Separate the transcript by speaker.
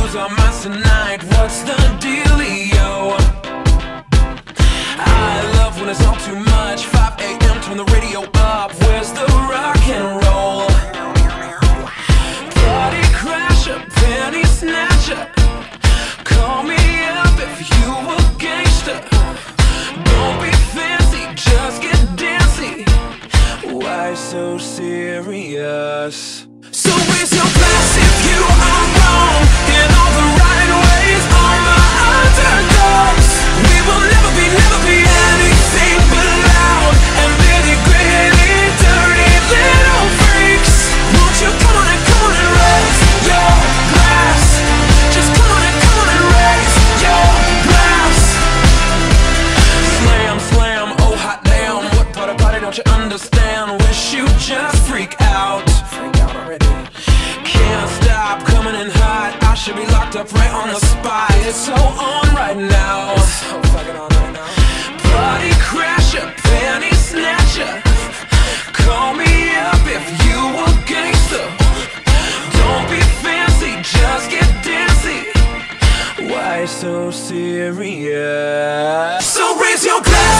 Speaker 1: lose our minds tonight. What's the dealio? I love when it's all too much. 5 a.m. turn the radio up. Where's the rock and roll? Party crasher, penny snatcher. Call me up if you a gangster. Don't be fancy, just get dancy. Why so serious? So raise your glass if you are wrong in all the right ways. All the underdogs. We will never be anything but loud and nitty gritty, dirty little freaks. Won't you come on and raise your glass? Just come on and raise your glass. Slam, slam, oh hot damn. What part about it don't you understand? Wish you just freak out. Freak out already. Can't stop coming in hot. I should be locked up right on the spot. It's so on right now. So fucking on right now. Party crasher, penny snatcher. Call me up if you a gangster. Don't be fancy, just get dancy. Why so serious? So raise your glass.